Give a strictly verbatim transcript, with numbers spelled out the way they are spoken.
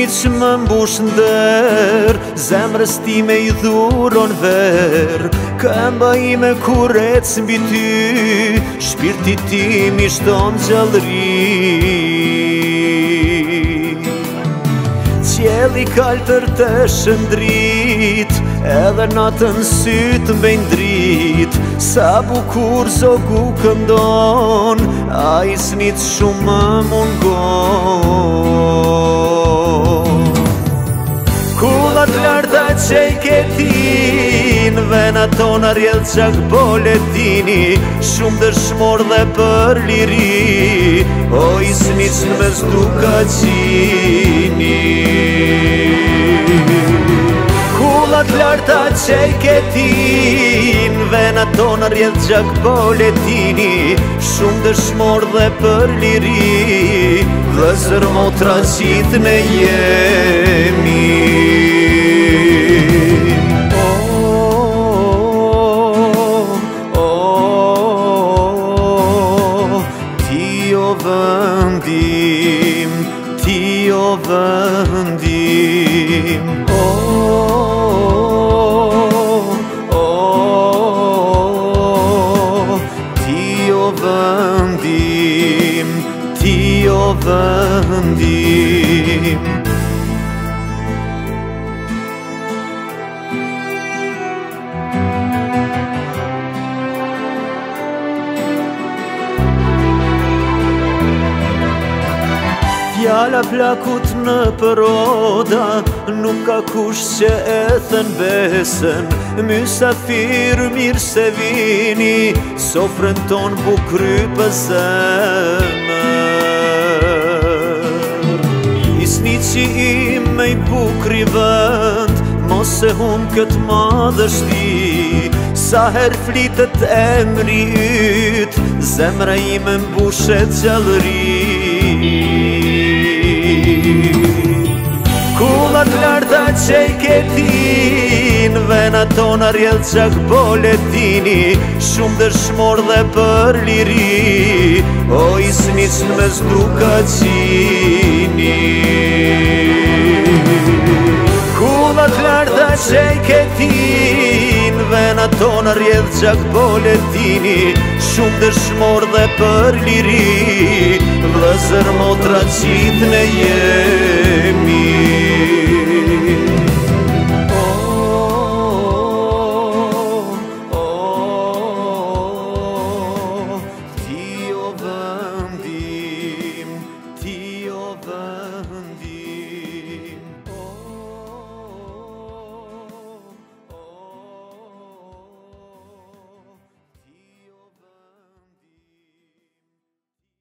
që më mbush nder, zemrës time I dhuron ver. Këmba ime kur ec mbi ty, shpirti tim I shton gjallëri. Qielli kaltër të shëndrit, edhe natën sytë mbejnë drit. Sa bukur zogu këndon, a I snit shumë më mungon. Kullat larta që I ketin, vena tona rjedh qak boletini. Shumë dëshmor dhe për liri, o I snit në mes duka qini. Kullat larta që I ketin, vena tona rjedh qak boletini. Shumë dëshmor dhe për liri, vëzër motra qitë ne jemi. Vëndim, ti o vëndim, oh, oh, oh, ti o vëndim, ti o vëndim. Fjala plakut në përoda, nuk ka kush që e thën besën. Mysafir mirë se vini, sofrën ton bukry për zemër. I snit që im me I bukri vënd, mos e hum këtë madhështi. Sa her flitet emri yt, zemra ime mbushet gjallëri. Kullat larta që I ketin, vena tona rjedh qak boletini. Shumë dëshmor dhe për liri, o I snit në mes duka qini. Kullat larta që I ketin, vena tona rjedh qak boletini. Shumë dëshmor dhe për liri, vëzër motra qitë ne jemi.